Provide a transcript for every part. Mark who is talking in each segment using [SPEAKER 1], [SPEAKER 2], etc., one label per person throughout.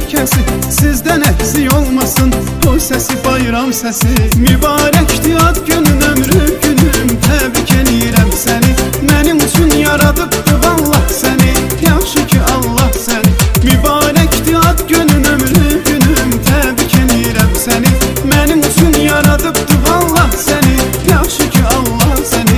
[SPEAKER 1] hər kəsi, sizdən əksi olmasın o səsi, bayram səsi. Mübarəkdir ad günün, ömrü günüm, təbrik eləyirəm səni. Mənim üçün yaradıbdı vallah səni, yaxşı ki Allah səni. Mübarəkdir ad günün, ömrü günüm, təbrik eləyirəm səni. Mənim üçün yaradıbdı vallah səni, yaxşı ki Allah səni.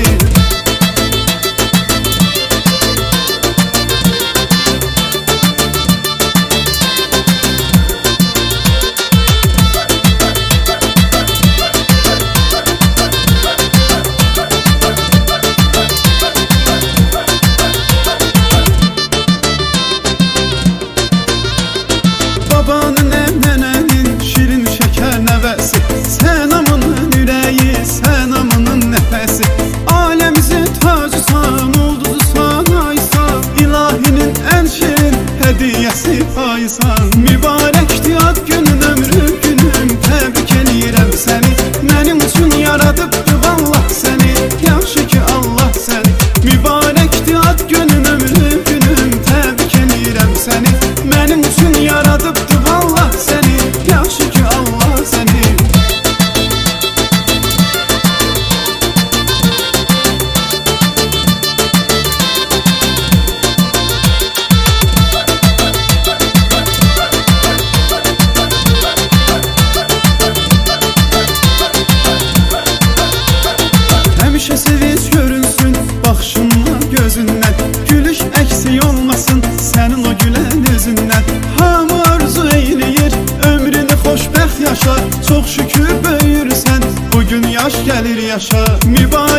[SPEAKER 1] Babanın, əmnənənin, şirin şəkər nəvəsi, sən amının ürəyi, sən amının nəfəsi. Aləmizin tacısan, ulduzusan, aysan, ilahinin ən şirin hədiyyəsi paysan. Mübarəkdir ad günün, ömrü günüm, təbrik eləyirəm səni. Mənim üçün yaradıbdı vallah səni, yaxşı ki Allah səni. Mübarəkdir ad günün, ömrü günüm, təbrik eləyirəm səni. Mənim üçün yaradıbdı vallah səni, yaxşı ki Allah səni. Həmişə sevinç görünsün baxışından, gözündən, gülüş əksik olmasın sənin o gülən üzündən. Hamı arzu eyləyir, ömrünü xoşbəxt yaşa, çox şükür böyürsən, bugün yaş gəlir yaşa. Mübarək